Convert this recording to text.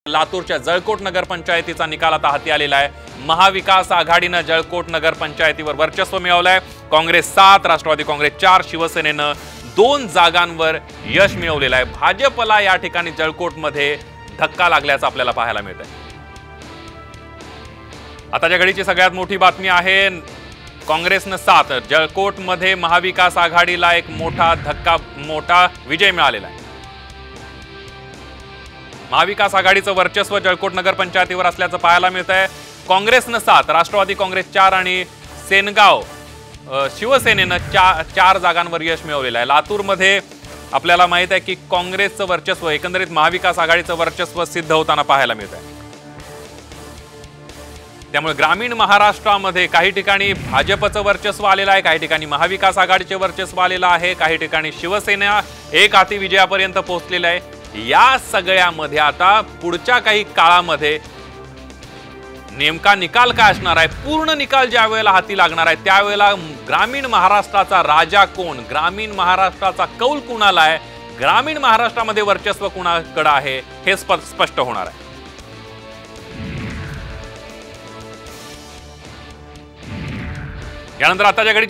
लातूरच्या जळकोट नगरपंचायतीचा निकाल आता हाती आलेला आहे। महाविकास आघाडीने जळकोट नगरपंचायतीवर वर्चस्व मिळवलंय। काँग्रेस 7, राष्ट्रवादी काँग्रेस 4, शिवसेनेनं 2 जागांवर यश मिळवलेलं आहे। भाजपला या ठिकाणी जळकोटमध्ये धक्का लागल्याचं आपल्याला पाहायला मिळतंय। आताच्या घडीची सगळ्यात मोठी बातमी आहे, काँग्रेसनं 7, जळकोटमध्ये महाविकास आघाडीला एक मोठा विजय मिळालेला आहे। महाविकास आघाडीचं वर्चस्व जळकोट नगरपंचायतीवर असल्याचं पाहायला मिळतंय। काँग्रेसनं 7, राष्ट्रवादी काँग्रेस 4 आणि सेनगाव शिवसेनेनं 4 जागांवर यश मिळवलेलं आहे। लातूरमध्ये आपल्याला माहित आहे की काँग्रेसचं वर्चस्व, एकंदरीत महाविकास आघाडीचं वर्चस्व सिद्ध होताना पाहायला मिळत आहे। त्यामुळे ग्रामीण महाराष्ट्रामध्ये काही ठिकाणी भाजपचं वर्चस्व आलेलं आहे, काही ठिकाणी महाविकास आघाडीचे वर्चस्व आलेलं आहे, काही ठिकाणी शिवसेना एक हाती विजयापर्यंत पोहोचलेलं आहे। या सगळ्यामध्ये आता पुढच्या काही काळामध्ये नेमका निकाल काय असणार आहे, पूर्ण निकाल ज्या वेळेला हाती लागणार आहे त्यावेळेला ग्रामीण महाराष्ट्राचा राजा कोण, ग्रामीण महाराष्ट्राचा कौल कुणाला आहे, ग्रामीण महाराष्ट्रामध्ये वर्चस्व कुणाकडे आहे हे स्पष्ट होणार आहे। यानंतर आताच्या घडी